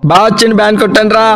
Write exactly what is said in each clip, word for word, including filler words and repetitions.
బాగా వచ్చింది బ్యాన్ కొట్టండి రా.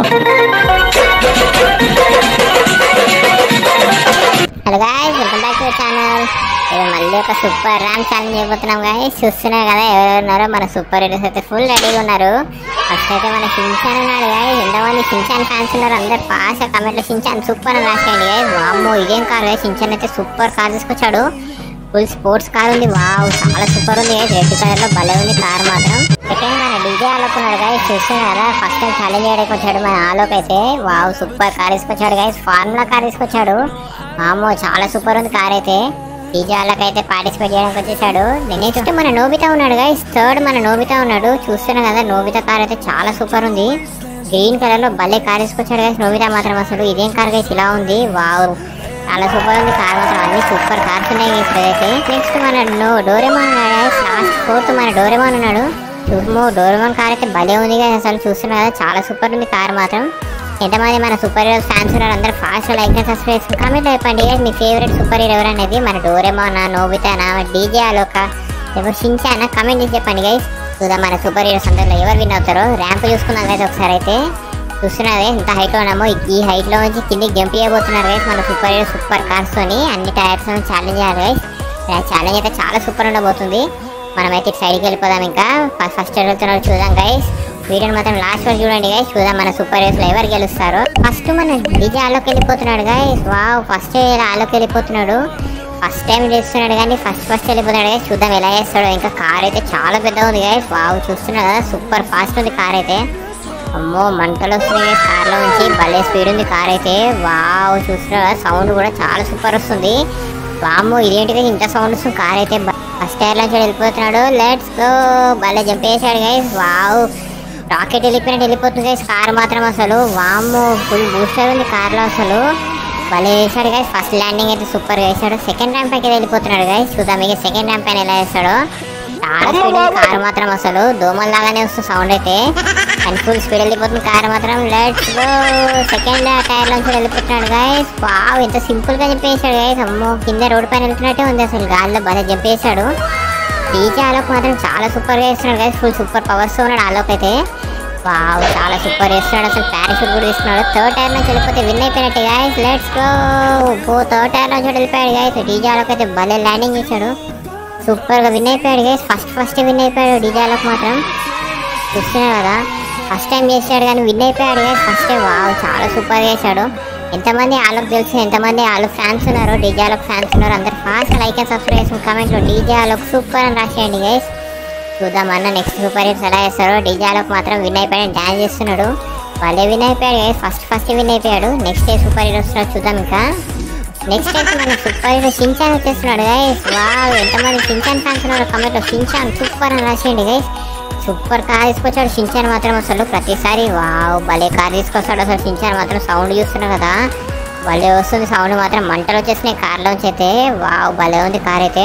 Hello guys, welcome back to the channel. ఇది మళ్ళీ ఒక సూపర్ ర్యామ్ ఛాలెంజ్ చేయబోతున్నాం గాయ్స్. చూస్తున్నారు కదా ఎవరున్నారో మన సూపర్ హీరోస్ అయితే ఫుల్ రెడీగా ఉన్నారు. ఫస్ట్ అయితే మన షిన్చాన్ ఉన్నాడు గాయ్స్. ఎంతమంది షిన్చాన్ ఫ్యాన్స్ ఉన్నారు అందరు ఫాస్ట్ కమెంట్లో షిన్చాన్ సూపర్ అని రాసేయండి గాయ్స్. వామ్మో ఇదేం కార్ గాయ్స్, షిన్చాన్ అయితే సూపర్ కార్ తీసుకొచ్చాడు. ఫుల్ స్పోర్ట్స్ కార్ ఉంది. వావ్ చాలా సూపర్ ఉంది గాయ్స్. రెడ్ కలర్ లో భలే ఉంది కార్ మాత్రం. సెకండ్ మన డీజే ఆలోక్ ఉన్నాడు గాయ్స్. చూస్తున్నారా ఫస్ట్ టైం ఛాలెంజ్ చేయడానికి వచ్చాడు మన ఆలోక్ అయితే. వావ్ సూపర్ కార్ తీసుకొచ్చాడు గాయ్స్. ఫార్ములా కార్ తీసుకొచ్చాడు. వామ్మో చాలా సూపర్ ఉంది కార్ అయితే. డీజే ఆలోక్ అయితే పార్టిసిపేట్ చేయడానికి వచ్చేసాడు. నెక్స్ట్ మన నోబితా ఉన్నాడు గాయ్స్. థర్డ్ మన నోబితా ఉన్నాడు. చూస్తున్నాం కదా నోబితా కార్ అయితే చాలా సూపర్ ఉంది. గ్రీన్ కలర్ లో భలే కార్ తీసుకొచ్చాడు గాయ్స్ నోబితా మాత్రం. అసలు ఇదేం కార్ గాయ్స్ ఇలా ఉంది. వావ్ చాలా సూపర్ ఉంది కార్ మాత్రం. అన్ని సూపర్ కార్స్ ఉన్నాయి ఇప్పుడైతే. నెక్స్ట్ మన నో డోరేమాన్ ఉన్నాడు గాయ్స్. లాస్ట్ ఫోర్త్ మన డోరేమాన్ ఉన్నాడు. చూమో డోరేమాన్ కార్ అయితే భలే ఉంది గాయ్స్. అసలు చూస్తున్నారు కదా చాలా సూపర్ ఉంది కార్ మాత్రం. ఎంతమంది మన సూపర్ హీరో ఫ్యాన్స్ ఉన్నారు అందరూ ఫాస్ట్ లైక్ సబ్స్క్రైబ్ కామెంట్ అయిపోండి మీ ఫేవరెట్ సూపర్ హీరో ఎవరు అనేది. మన డోరేమానా, నోబితానా, డీజే ఆలోక, లేకపోతే షిన్చానా కమెంట్ చేసి చెప్పండి గైస్. చూద్దాం మన సూపర్ హీరోస్ అందరిలో ఎవరు విన్ అవుతారో. ర్యాంప్ చూసుకుందాం గైస్ ఒకసారి అయితే. చూస్తున్నారు ఎంత హైట్లో ఉన్నామో ఈ హైట్లో నుంచి కిందికి జంప్ చేయబోతున్నారు గైస్ మన సూపర్ హీరో సూపర్ కార్స్ తోని. అన్ని టైర్స్ ఛాలెంజ్ చేయాలి గైస్. ఛాలెంజ్ అయితే చాలా సూపర్ ఉండబోతుంది. మనమైతే ఇటు సైడ్కి వెళ్ళిపోదాం. ఇంకా ఫస్ట్ వెళ్తున్నారు చూద్దాం గైస్. వీడియోని మాత్రం లాస్ట్ వరకు చూడండి గైస్. చూద్దాం మన సూపర్ హీరోస్ ఎవరు గెలుస్తారో. ఫస్ట్ మన డీజే ఆలోకి వెళ్ళిపోతున్నాడు గైస్. వావ్ ఫస్ట్ ఆలోకి వెళ్ళిపోతున్నాడు. ఫస్ట్ టైం చేస్తున్నాడు కానీ ఫస్ట్ ఫస్ట్ వెళ్ళిపోతున్నాడు గైస్. చూద్దాం ఎలా చేస్తాడో. ఇంకా కార్ అయితే చాలా పెద్దగా ఉంది గైస్. వావ్ చూస్తున్నాడు కదా సూపర్ ఫాస్ట్ ఉంది కార్ అయితే. అమ్మో మంటలు వస్తున్నాయి గైస్ కార్లో నుంచి. భలే స్పీడ్ ఉంది కార్ అయితే. వావ్ చూస్తున్నాడు కదా సౌండ్ కూడా చాలా సూపర్ వస్తుంది. వామ్మో ఇదేంటిది ఇంత సౌండ్ వస్తుంది కార్ అయితే. ఫస్ట్ టైర్ నుంచి వెళ్ళిపోతున్నాడు. Let's go. భలే జంప్ చేశాడు గైస్. వావ్ రాకెట్ వెళ్ళిపోయినట్టు వెళ్ళిపోతుంది గైస్ కార్ మాత్రం. అసలు వామ్మో ఫుల్ బూస్టర్ ఉంది కార్లో అసలు. భలే వేసాడు గైస్. ఫస్ట్ ల్యాండింగ్ అయితే సూపర్ వేసాడు. సెకండ్ ర్యాంప్ పైకి వెళ్ళిపోతున్నాడు గైస్. చూద్దాం ఇక సెకండ్ ర్యాంప్ పైన ఎలా వేస్తాడో. చాలా స్పీడ్ ఉంది కార్ మాత్రం. అసలు దోమల లాగానే వస్తుంది సౌండ్ అయితే. అండ్ ఫుల్ స్పీడ్ వెళ్ళిపోతుంది కార్ మాత్రం. Let's go. సెకండ్ టైర్ నుంచి వెళ్ళిపోతున్నాడు గైస్. వావ్ ఎంత సింపుల్ గా జంప్ చేశాడు గైస్. అమ్మో కింద రోడ్ పైన వెళ్తున్నట్టే ఉంది అసలు. గాల్లో భలే జంప్ చేశాడు. డీజే ఆలోక్ మాత్రం చాలా సూపర్ గా వేస్తున్నాడు గైస్. ఫుల్ సూపర్ పవర్స్ ఉన్నాడు ఆలోక్ అయితే. వావ్ చాలా సూపర్ వేస్తున్నాడు అసలు. పారాషూట్ కూడా ఇస్తున్నాడు. థర్డ్ టైర్ నుంచి వెళ్ళిపోతే విన్ అయిపోయినట్టు గైస్. Let's go. ఓ థర్డ్ టైర్ నుంచి వెళ్ళిపోయాడు గైస్. డీజే ఆలోక్ అయితే భలే ల్యాండింగ్ చేశాడు. సూపర్ గా విన్ అయిపోయాడు గైస్. ఫస్ట్ ఫస్ట్ విన్ అయిపోయాడు డీజే ఆలోక్ మాత్రం. చూస్తున్నాడు కదా ఫస్ట్ టైం చేశాడు కానీ విన్ అయిపోయాడు గైస్ ఫస్ట్ టైం. వావ్ చాలా సూపర్ చేశాడు. ఎంతమంది ఆలోక్ తెలుసు, ఎంతమంది ఆలోక్ ఫ్యాన్స్ ఉన్నారు, డీజే ఆలోక్ ఫ్యాన్స్ ఉన్నారు అందరు ఫాస్ట్ లైక్ అండ్ సబ్స్క్రైబ్ చేసి కామెంట్లో డీజే ఆలోక్ సూపర్ అని రాసేయండి గైస్. చూద్దాం అన్న నెక్స్ట్ సూపర్ హీరోస్ ఎలా చేస్తారో. డీజే ఆలోక్ మాత్రం విన్ అయిపోయాడు. డాన్స్ చేస్తున్నాడు. వాళ్ళే విన్ అయిపోయాడు గైస్. ఫస్ట్ ఫస్ట్ విన్ అయిపోయాడు. నెక్స్ట్ ఏ సూపర్ హీరోస్ చూద్దాం. ఇంకా నెక్స్ట్ అయితే మన సూపర్ హీరో షిన్చాన్ వచ్చేస్తున్నాడు గైస్. వావ్ ఎంతమంది షిన్చాన్ ఫ్యాన్స్ ఉన్నారు కమెంట్లో షిన్చాన్ సూపర్ అని రాసేయండి గైస్. సూపర్ కార్ తీసుకొచ్చాడు షిన్చాన్ మాత్రం. అసలు ప్రతిసారి వావ్ భలే కార్ తీసుకొస్తాడు అసలు షిన్చాన్ మాత్రం. సౌండ్ చూస్తున్నాడు కదా భలే వస్తుంది సౌండ్ మాత్రం. మంటలు వచ్చేసినాయి కార్లోంచి అయితే. వావ్ భలే ఉంది కార్ అయితే.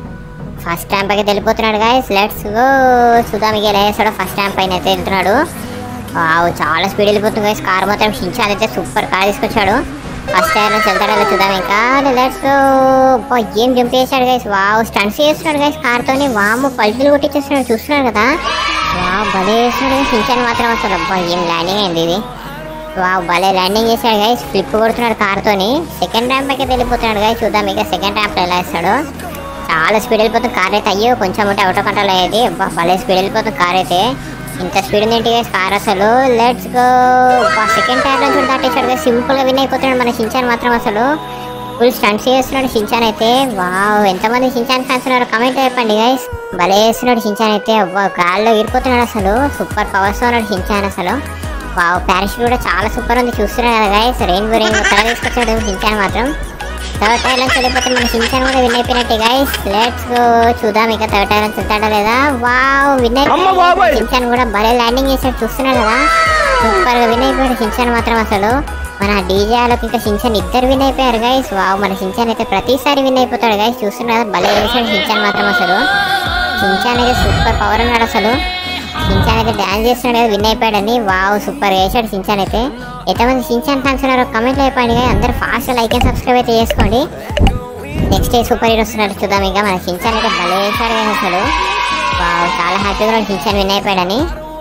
ఫస్ట్ ర్యాంప్ అయితే వెళ్ళిపోతున్నాడు గైస్. Let's go. చూద్దాం ఇక ఎలా చేస్తాడో. ఫస్ట్ ర్యాంప్ పైన అయితే వెళ్తున్నాడు. వావ్ చాలా స్పీడ్ వెళ్ళిపోతుంది గైస్ కార్ మాత్రం. షిన్చాన్ అయితే సూపర్ కార్ తీసుకొచ్చాడు. ఫస్ట్ టైర్ నుంచి వెళ్తాడో చూద్దాం. ఇంకా లెట్స్ గో. ఏం జంప్ చేశాడు గైస్. వావ్ స్టంట్స్ చేస్తున్నాడు గైస్ కార్తోని. వాము పల్టీలు కొట్టించేస్తున్నాడు చూస్తున్నాడు కదా. వావ్ భలే చేస్తున్నాడు షిన్చాన్ మాత్రం. అసలు అబ్బా ఏం ల్యాండింగ్ అయింది ఇది. వావ్ భలే ల్యాండింగ్ చేశాడు గైస్. ఫ్లిప్ కొడుతున్నాడు కార్తోని. సెకండ్ ర్యాంప్ అయితే వెళ్ళిపోతున్నాడు గైస్. చూద్దాం ఇక సెకండ్ ర్యాంప్లో ఎలా వేస్తాడు. చాలా స్పీడ్ వెళ్ళిపోతుంది కార్ అయితే. అయ్యో కొంచెం ఉంటే అవుట్ కంట్రోల్ అయ్యేది. భలే స్పీడ్ వెళ్ళిపోతుంది కార్ అయితే. ఇంత స్పీడ్ ఉంది ఏంటి గైస్ కార్ అసలు. Let's go. సెకండ్ టైర్ నుంచి కూడా దాటేశాడు గైస్. సింపుల్ గా విన్ అయిపోతున్నాడు మన షిన్చాన్ మాత్రం. అసలు ఫుల్ స్టంట్స్ చేస్తున్నాడు షిన్చాన్ అయితే. వావ్ ఎంతమంది షిన్చాన్ ఫ్యాన్స్ ఉన్నారు కమెంట్ చెప్పండి గైస్. భలే చేస్తున్నాడు షిన్చాన్ అయితే. గాల్లో ఎగిరిపోతున్నాడు అసలు. సూపర్ పవర్స్ ఉన్నాడు షిన్చాన్ అసలు. వావ్ పారాషూట్ కూడా చాలా సూపర్ ఉంది చూస్తున్నాడు కదా గైస్. రెయిన్బో రెయిన్బో కలర్ తీసుకొచ్చాడు షిన్చాన్ మాత్రం. థర్డ్ టైర్ నుంచి వెళ్ళిపోతే మన షిన్చాన్ కూడా విన్ అయిపోయినట్టే గైస్. Let's go. చూద్దాం ఇక థర్డ్ టైర్ నుంచి వెళ్తాడా లేదా. వావ్ విన్ అయిపోయాడు షిన్చాన్ కూడా. భలే ల్యాండింగ్ చేశాడు చూస్తున్నాడు కదా. సూపర్ గా విన్ అయిపోయాడు షిన్చాన్ మాత్రం. అసలు మన డీజే ఆలోక్ ఇంకా షిన్చాన్ ఇద్దరు విన్ అయిపోయారు గైస్. వావ్ మన షిన్చాన్ అయితే ప్రతిసారి విన్ అయిపోతాడు గైస్. చూస్తున్నాడు కదా భలే చేశాడు షిన్చాన్ మాత్రం. అసలు షిన్చాన్ అయితే సూపర్ పవర్ ఉన్నాడు అసలు. షిన్చాన్ అయితే డాన్స్ చేస్తున్నాడు కదా విన్ అయిపోయాడని. వావ్ సూపర్ వేసాడు షిన్చాన్ అయితే. ఎంతమంది షిన్చాన్ ఫ్యాన్స్ ఉన్నారో కమెంట్లో అయిపోయింది కదా. అందరూ ఫాస్ట్ లైక్ అండ్ సబ్స్క్రైబ్ అయితే చేసుకోండి. నెక్స్ట్ ఏ సూపర్ హీరో వస్తున్నారు చూద్దాం. ఇంకా మన షిన్చాన్ అయితే భలే వేసాడు కదా అసలు. వావ్ చాలా హ్యాపీగా షిన్చాన్ విన్ అయిపోయాడని.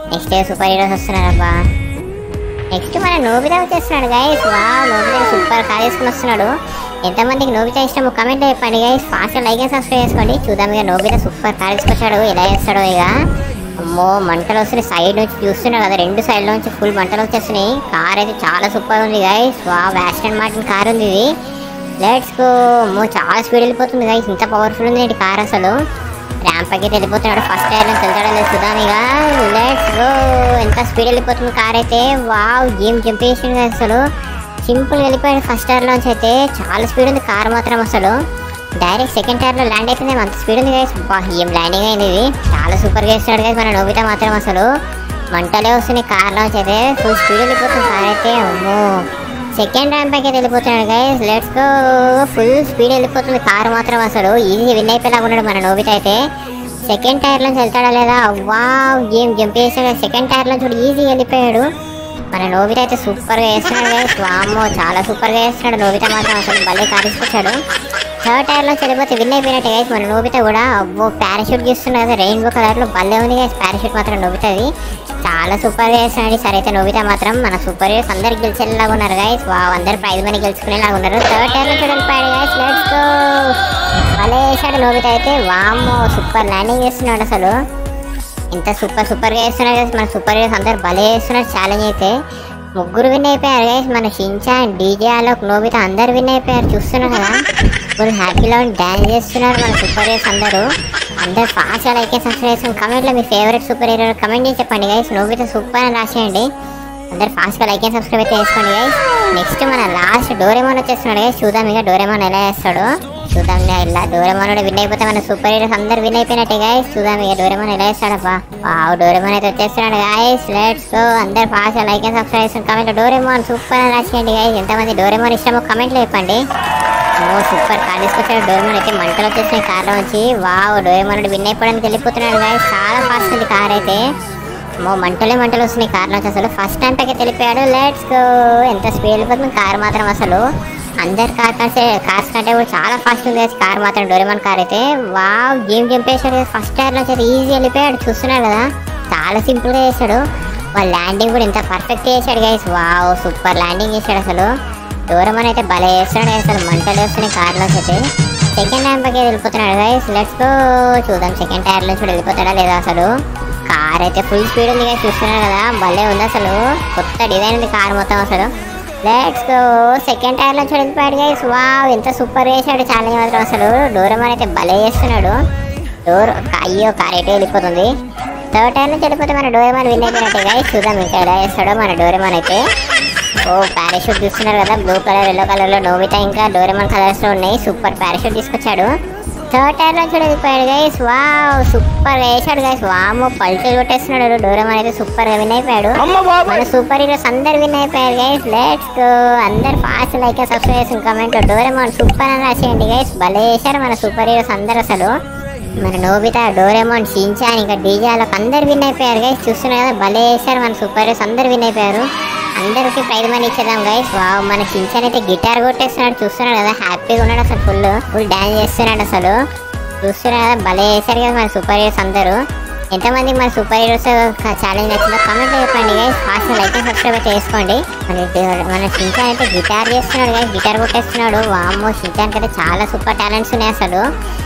నెక్స్ట్ సూపర్ హీరోస్ వస్తున్నారబ్బా. నెక్స్ట్ మన నోబితా వచ్చేస్తున్నాడు గైస్. వా నోబితా సూపర్ కార్ చేసుకుని వస్తున్నాడు. ఎంతమందికి నోబితా ఇష్టమో కమెంట్లో చెప్పండి గైస్. ఫాస్ట్గా లైక్ అండ్ సబ్స్క్రైబ్ చేసుకోండి. చూద్దాం ఇక నోబితా సూపర్ కార్ తీసుకొచ్చాడు, ఎలా చేస్తాడో ఇక. అమ్మో మంటలు వస్తున్నాయి, సైడ్ నుంచి చూస్తున్నాడు కదా, రెండు సైడ్ల నుంచి ఫుల్ మంటలు వచ్చేస్తున్నాయి. కార్ అయితే చాలా సూపర్ ఉంది గైస్. వా యాస్టన్ మార్టిన్ కార్ ఉంది ఇది. Let's go. అమ్మో చాలా స్పీడ్ వెళ్ళిపోతుంది గైస్, ఇంత పవర్ఫుల్ ఉంది ఏంటి కార్ అసలు. ర్యాంప్ పైకి వెళ్ళిపోతున్నాడు, ఫస్ట్ టైర్ నుంచి వెళ్తాడో లేదు చూద్దాం ఇక. Let's go. ఎంత స్పీడ్ వెళ్ళిపోతుంది కార్ అయితే. వావ్ ఏం జంప్ చేసింది అసలు, సింపుల్ వెళ్ళిపోయాడు ఫస్ట్ టైర్ నుంచి అయితే. చాలా స్పీడ్ ఉంది కార్ మాత్రం అసలు. డైరెక్ట్ సెకండ్ టైర్లో ల్యాండ్ అయిపోయింది, అంత స్పీడ్ ఉంది గైస్. ఏం ల్యాండింగ్ అయింది ఇది, చాలా సూపర్గా వేస్తున్నాడు గైస్ మన నోబితా మాత్రం అసలు. మంటలే వస్తున్నాయి కార్లో అయితే, ఫుల్ స్పీడ్ వెళ్ళిపోతుంది కార్ అయితే. అమ్మో సెకండ్ ర్యాంప్ పైకి అయితే వెళ్ళిపోతున్నాడు guys. Let's go. Full speed వెళ్ళిపోతుంది కార్ మాత్రం అసలు. ఈజీ విన్ అయిపోయేలాగా ఉన్నాడు మన నోబితా అయితే. సెకండ్ టైర్ నుంచి వెళ్తాడా లేదా. వావ్ ఏం జంప్ చేసాడు, సెకండ్ టైర్ నుంచి కూడా ఈజీగా వెళ్ళిపోయాడు మన నోబితా అయితే. సూపర్గా వేస్తున్నాడు గైస్. వామ్మో చాలా సూపర్గా వేస్తున్నాడు నోబితా మాత్రం అసలు, భలే కార్ తీసుకొచ్చాడు. థర్డ్ టైర్లో వెళ్ళిపోతే విన్ అయిపోయినట్టే గైస్ మన నోబితా కూడా. అబ్బో పారాషూట్ గీస్తున్నాడు కదా రెయిన్బో కలర్లో, భలే ఉంది గైస్ పారాషూట్ మాత్రం నోబితాది. చాలా సూపర్గా వేస్తున్నాడు సరే అయితే నోబితా మాత్రం. మన సూపర్ హీరోస్ అందరు గెలిచేలాగా ఉన్నారు గైస్. వావ్ అందరు ప్రైజ్ మనీ గెలుచుకునేలాగా ఉన్నారు. థర్డ్ టైర్లో చూడలిపోయాడు గైస్. Let's go. భలే వేసాడు నోబితా అయితే. వామ్మో సూపర్ ల్యాండింగ్ చేస్తున్నాడు అసలు, ఇంత సూపర్ సూపర్గా వేస్తున్నాడు గైస్ మన సూపర్ హీరోస్ అందరు. భలే వేస్తున్నాడు ఛాలెంజ్ అయితే. ముగ్గురు విన్ అయిపోయారు గైస్, మన షిన్చాన్, డీజే అలోక్, నోబితా అందరు విన్ అయిపోయారు. చూస్తున్నారు కదా ఫుల్ హ్యాపీలో డ్యాన్స్ చేస్తున్నారు మన సూపర్ హీరోస్ అందరూ. అందరు ఫాస్ట్గా లైక్ అండ్ సబ్స్క్రైబ్ చేసుకుని కమెంట్లో మీ ఫేవరెట్ సూపర్ హీరో కమెంట్ చేసి చెప్పండి గైస్. నోబితా సూపర్ అని రాసేయండి. అందరు ఫాస్ట్గా లైక్ అండ్ సబ్స్క్రైబ్ అయితే చేసుకోండి గైస్. నెక్స్ట్ మన లాస్ట్ డోరేమోన్ వచ్చేస్తున్నాడు గైస్. చూద్దాం ఇక డోరేమోన్ ఎలా చేస్తాడు చూద్దాం. ఇలా డోరేమోన్ కూడా విన్ అయిపోతే మన సూపర్ హీరోస్ అందరు విన్ అయిపోయినట్టే గైస్. చూద్దాం ఇక డోరేమోన్ ఎలా చేస్తాడబ్బా. వావ్ డోరేమోన్ అయితే వచ్చేస్తున్నాడు గైస్. Let's go. అందరు ఫాస్ట్గా లైక్ అండ్ సబ్స్క్రైబ్ చేసుకుని కమెంట్లో డోరేమోన్ సూపర్ అని రాసేయండి గైస్. ఎంతమంది డోరేమోన్ ఇష్టమో కమెంట్లో చెప్పండి. ఓ సూపర్ కార్ తీసుకొచ్చాడు డోరేమోన్ అయితే. మంటలు వచ్చేసినాయి కార్లో నుంచి. వావ్ డోరేమోన్ విన్ అయిపోవడానికి వెళ్ళిపోతున్నాడు గైస్. చాలా ఫాస్ట్ ఉంది కార్ అయితే. మో మంటలే మంటలు వస్తున్నాయి కార్ నుంచి అసలు. ఫస్ట్ టైం పైకి వెళ్ళిపోయాడు. Let's go. ఎంత స్పీడ్ వెళ్ళిపోతుంది కార్ మాత్రం అసలు. అందరు కార్ కంటే కార్స్ కంటే కూడా చాలా ఫాస్ట్ ఉంది కార్ మాత్రం డోరేమోన్ కార్ అయితే. వావ్ గేమ్ చంపేశాడు ఫస్ట్ టైర్ నుంచి అయితే, ఈజీ వెళ్ళిపోయాడు. చూస్తున్నారు కదా చాలా సింపుల్గా చేశాడు. వాళ్ళ ల్యాండింగ్ కూడా ఎంత పర్ఫెక్ట్ చేశాడు గైస్. వావ్ సూపర్ ల్యాండింగ్ చేశాడు అసలు. డోరేమోన్ అయితే భలే వేస్తున్నాడు అసలు, మంటలు వేస్తున్నాయి కార్లో అయితే. సెకండ్ టైం పైకి వెళ్ళిపోతున్నాడు గైస్. Let's go. చూద్దాం సెకండ్ టైర్ నుంచి వెళ్ళిపోతాడా లేదా అసలు. కార్ అయితే ఫుల్ స్పీడ్ ఉంది గైస్. చూస్తున్నారు కదా భలే ఉంది అసలు, కొత్త డిజైన్ ఉంది కార్ మొత్తం అసలు. Let's go. సెకండ్ టైర్ నుంచి వెళ్ళిపోయాడు గైస్. వావ్ ఎంత సూపర్ వేసాడు ఛాలెంజ్ మాత్రం అసలు. డోరేమోన్ అయితే భలే చేస్తున్నాడు. డోర్ అయ్యో కార్ అయితే వెళ్ళిపోతుంది. థర్డ్ టైర్ నుంచి వెళ్ళిపోతే మన డోరేమోన్ విన్ అయిపోయినట్టే గైస్. చూద్దాం ఇంకా ఎలా చేస్తాడో మన డోరేమోన్ అయితే. ఓ పారాషూట్ చూస్తున్నారు కదా, బ్లూ కలర్ ఎల్లో కలర్లో నోబితా ఇంకా డోరేమోన్ కలర్స్లో ఉన్నాయి. సూపర్ పారాషూట్ తీసుకొచ్చాడు. థర్డ్ టైర్ నుంచి వెళ్ళిపోయాడు గైస్. వావ్ సూపర్ వేసాడు గైస్. వామో పల్టీ కొట్టేస్తున్నాడు డోరేమోన్ అయితే. సూపర్ గా విన్ అయిపోయాడు. మన సూపర్ హీరోస్ అందరు విన్ అయిపోయారు గైస్. Let's go. అందరు ఫాస్ట్ లైక్ సబ్స్క్రైబ్ చేసిన కమెంట్ డోరేమోన్ సూపర్ అని రాసేయండి గైస్. భలే వేసారు మన సూపర్ హీరోస్ అందరు అసలు. మన నోబితా, డోరేమోన్, షిన్చాన్ ఇంకా డీజే అలోక్ అందరు విన్ అయిపోయారు గైస్. చూస్తున్నారు కదా భలే వేసారు మన సూపర్ హీరోస్ అందరు విన్ అయిపోయారు. అందరికి ప్రైజ్ మనీ ఇచ్చేద్దాం గైస్. వావ్ మన షిన్చాన్ అయితే గిటార్ కొట్టేస్తున్నాడు. చూస్తున్నాడు కదా హ్యాపీగా ఉన్నాడు అసలు, ఫుల్ ఫుల్ డాన్స్ చేస్తున్నాడు అసలు. చూస్తున్నారు కదా భలే వేసారు కదా మన సూపర్ హీరోస్ అందరూ. ఎంతమంది మన సూపర్ హీరోస్ ఛాలెంజ్ నచ్చిందో కమెంట్లో చెప్పండి guys. Fast like and subscribe అయితే చేసుకోండి. మన మన షిన్చాన్ అయితే గిటార్ చేస్తున్నాడు గైస్, గిటార్ కొట్టేస్తున్నాడు. వామ్మో షిన్చాన్కి అయితే చాలా సూపర్ టాలెంట్స్ ఉన్నాయి అసలు.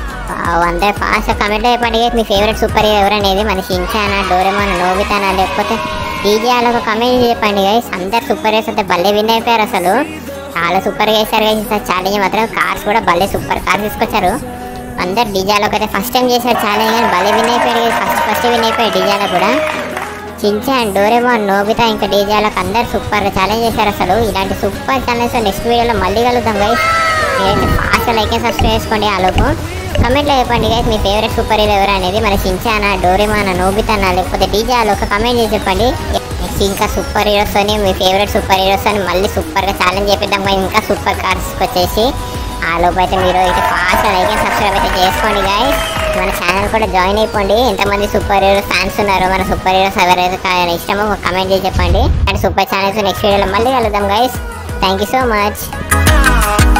అందరు ఫాస్ట్ కమెంట్లో చెప్పండి గైస్ మీ ఫేవరెట్ సూపర్ హీరో ఎవరనేది. మన షిన్చానా, డోరేమోన్, నోబితానా లేకపోతే డీజే అలోక్ కమెంట్ చెప్పండి గైస్. అందరు సూపర్ హీరోస్ అయితే భలే విన్ అయిపోయారు అసలు. చాలా సూపర్గా వేసారు గైస్ ఛాలెంజ్ మాత్రం. కార్స్ కూడా భలే సూపర్ కార్ తీసుకొచ్చారు. అందరు డీజే అలోక్ అయితే ఫస్ట్ టైం చేశారు ఛాలెంజ్ కానీ భలే విన్ అయిపోయాడు గైస్. ఫస్ట్ ఫస్ట్ విన్ అయిపోయాడు డీజే అలోక్ కూడా. షిన్చాన్, డోరేమోన్, నోబితా ఇంకా డీజే అలోక్ అందరు సూపర్ ఛాలెంజ్ చేశారు అసలు. ఇలాంటి సూపర్ ఛాలెంజ్ నెక్స్ట్ వీడియోలో మళ్ళీ కలుద్దాం గైస్. మీరైతే ఫాస్ట్ లైక్ అండ్ సబ్స్క్రైబ్ చేసుకోండి. ఆలోపు కమెంట్లో చెప్పండి గైస్ మీ ఫేవరెట్ సూపర్ హీరో ఎవరు అనేది. మన షిన్చానా, డోరేమోన్, నోబితానా లేకపోతే డీజే అలోక్ కమెంట్ చేసి చెప్పండి. నెక్స్ట్ ఇంకా సూపర్ హీరోస్ అని మీ ఫేవరెట్ సూపర్ హీరోస్ అని మళ్ళీ సూపర్గా ఛాలెంజ్ చేపిద్దాం. ఇంకా సూపర్ కార్స్ వచ్చేసి ఆ లోపు అయితే మీరు అయితే ఫాస్ట్ లైక్ అండ్ సబ్స్క్రైబ్ అయితే చేసుకోండి గైస్. మన ఛానల్ కూడా జాయిన్ అయిపోండి. ఎంతమంది సూపర్ హీరో ఫ్యాన్స్ ఉన్నారో, మన సూపర్ హీరోస్ ఎవరైతే ఇష్టమో కమెంట్ చేసి చెప్పండి. అండ్ సూపర్ ఛానల్స్ నెక్స్ట్ వీడియోలో మళ్ళీ కలుద్దాం guys. Thank you so much.